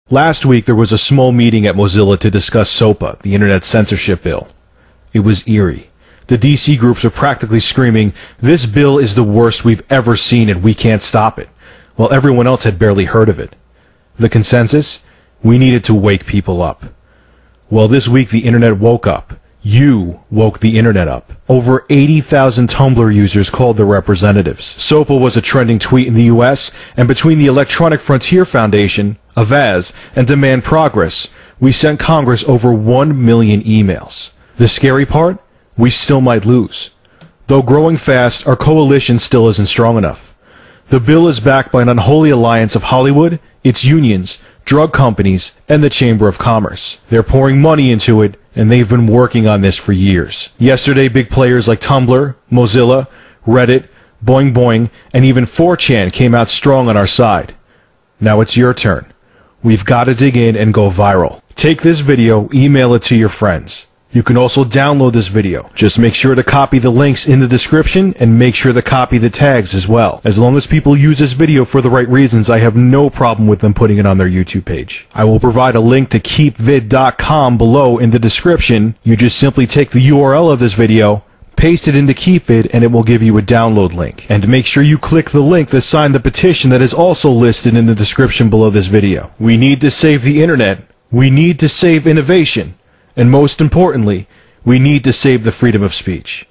Last week there was a small meeting at Mozilla to discuss Sopa, the internet censorship bill. It was eerie. The DC groups were practically screaming, "This bill is the worst we've ever seen and we can't stop it," while everyone else had barely heard of it. The consensus? We needed to wake people up. Well, this week the internet woke up. You woke the internet up. Over 80,000 Tumblr users called their representatives. Sopa was a trending tweet in the US, and between the Electronic Frontier Foundation, Avaz, and Demand Progress, we sent Congress over 1 million emails. The scary part? We still might lose. Though growing fast, our coalition still isn't strong enough. The bill is backed by an unholy alliance of Hollywood, its unions, drug companies, and the Chamber of Commerce. They're pouring money into it, and they've been working on this for years. Yesterday, big players like Tumblr, Mozilla, Reddit, Boing Boing, and even 4chan came out strong on our side. Now it's your turn. We've got to dig in and go viral. Take this video, email it to your friends. You can also download this video. Just make sure to copy the links in the description and make sure to copy the tags as well. As long as people use this video for the right reasons, I have no problem with them putting it on their YouTube page. I will provide a link to keepvid.com below in the description. You just simply take the URL of this video, paste it into KeepVid, and it will give you a download link. And make sure you click the link that signed the petition that is also listed in the description below this video. We need to save the internet. We need to save innovation. And most importantly, we need to save the freedom of speech.